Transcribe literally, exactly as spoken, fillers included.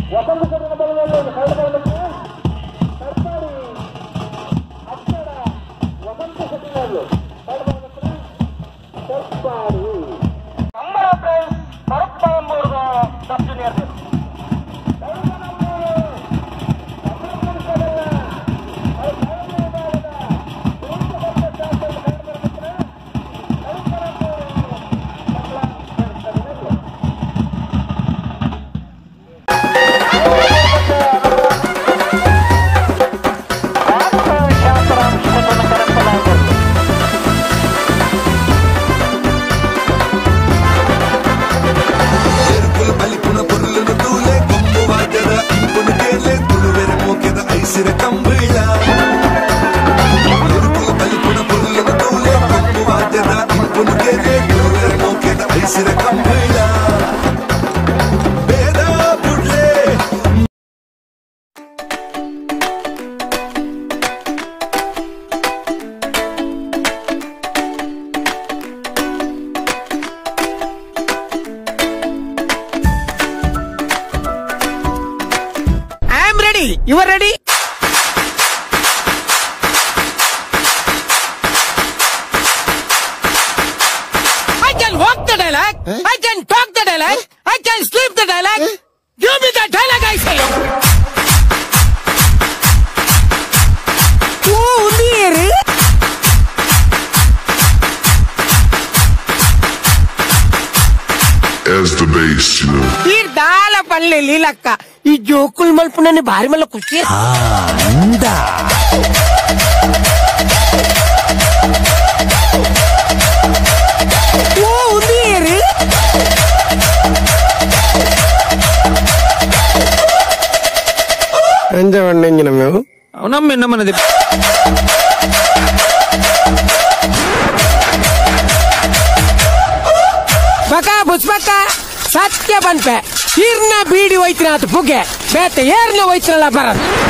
You are ready? I can walk the dialogue. Eh? I can talk the dialogue. Eh? I can sleep the dialogue. Eh? Give me the dialogue, I say. Oh, dear. As the bass, you know. Here, dala panle lilakka. ಈ ಜೋಕುಲ್ ಮಲ್ಪುನನೆ ಭಾರಿ ಮಲ್ಲ ಖುಷಿ ಅಂದ ಓ ನೀರು ಅಂಜವಣ್ಣಂಗಿನ ಮೇವು ಅವನಮ್ಮ ಎನ್ನ ಮನದೆ ಬಕ ಬುಸ್ಬಕ ಸತ್ಯ ಬಂದ್ಪೆ ಈರ್ನ ಬೀಡಿ ಹೋಯ್ತಿನ ಅದು ಬುಗ್ಗೆ ಬೇತೆ ಏರ್ನ ಹೋಯ್ತಿರಲ್ಲ ಬರದು